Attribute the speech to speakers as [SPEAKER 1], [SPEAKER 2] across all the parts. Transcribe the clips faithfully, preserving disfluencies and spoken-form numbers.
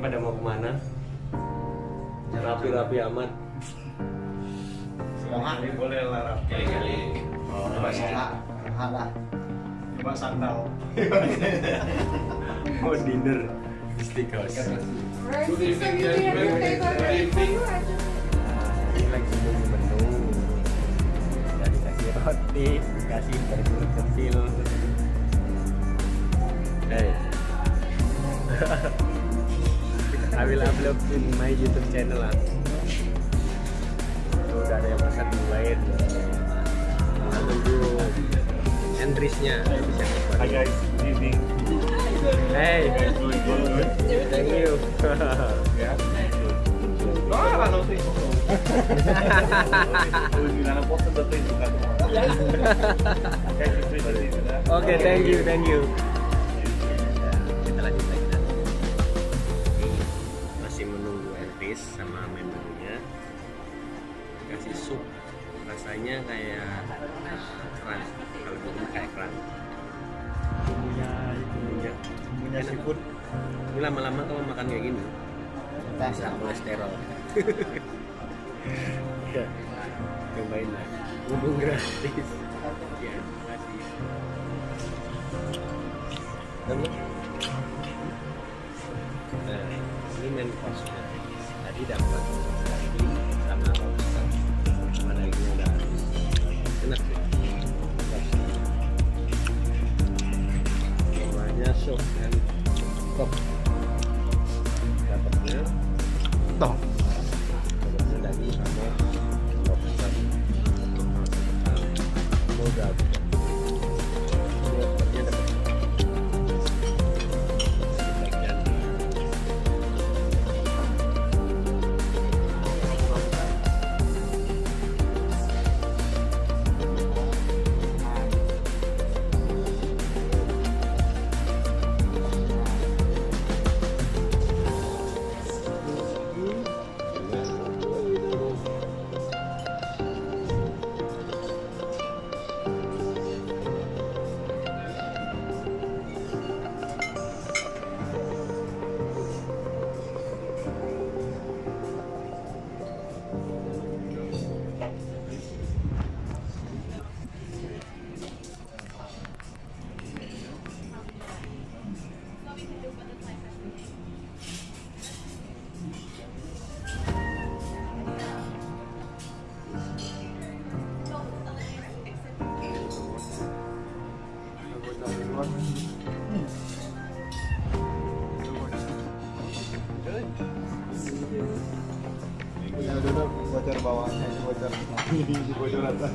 [SPEAKER 1] pada mau kemana? Rapi-rapi amat.
[SPEAKER 2] Moha
[SPEAKER 3] Ini boleh lah rapi.
[SPEAKER 1] Kali-kali.
[SPEAKER 2] coba moha moha lah
[SPEAKER 3] Coba sandal.
[SPEAKER 1] Mau dinner di steakhouse.
[SPEAKER 4] Rice bisa gitu ya, kayak
[SPEAKER 1] Briefing.
[SPEAKER 4] aja.
[SPEAKER 1] Ini lagi nunggu menu. Udah dikasih roti, dikasih burger kecil. Hey. I will upload in my YouTube channel lah. Udah ada yang pesan mulai. Kita tunggu entries-nya.
[SPEAKER 3] Hi guys, good evening.
[SPEAKER 1] Hey,
[SPEAKER 3] Good, good, good.
[SPEAKER 1] thank you.
[SPEAKER 3] Ya. Ah, lalu sih. Gimana post untuk itu kan?
[SPEAKER 1] Oke, thank you, thank you. Kita lanjut lagi nanti. Masih menunggu entries sama menunya. Kasih sup, rasanya kayak keran. Kalau dulu kayak keran.
[SPEAKER 3] Bumbunya itu
[SPEAKER 1] Bumbunya
[SPEAKER 3] bumbunya seafood.
[SPEAKER 1] Ini lama-lama kalau makan kayak gini bisa kolesterol. Ya, cobain lah. Mumpung gratis. Ya, makasih. Nah, ini main course-nya. Tadi dapat daging sama lobster. Sama dagingnya udah habis. Enak sih. Namanya soup and top. Dapatnya
[SPEAKER 2] toh
[SPEAKER 1] dapatnya daging sama lobster. Udah habis. Lobsternya dapat.
[SPEAKER 2] punya dulu bocor bawahnya itu bocor bocor atas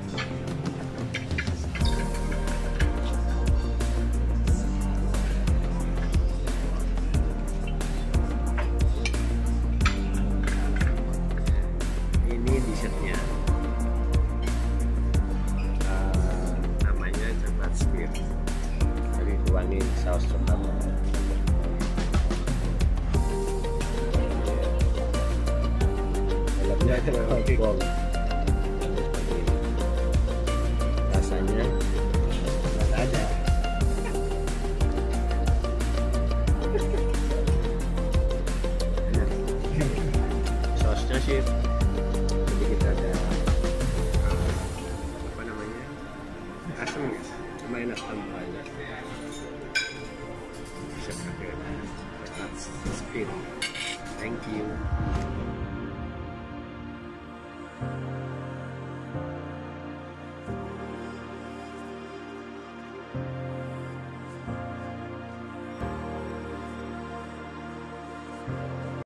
[SPEAKER 1] Ini dessertnya. Eh, namanya coklat spear. Jadi tuangin saus coklat. Dalamnya ada bom. Rasanya nggak ada. Sausnya sih sedikit ada uh, apa namanya asam ya, cuma enak tambahannya. Bisa pakai coklat spear. Thank you.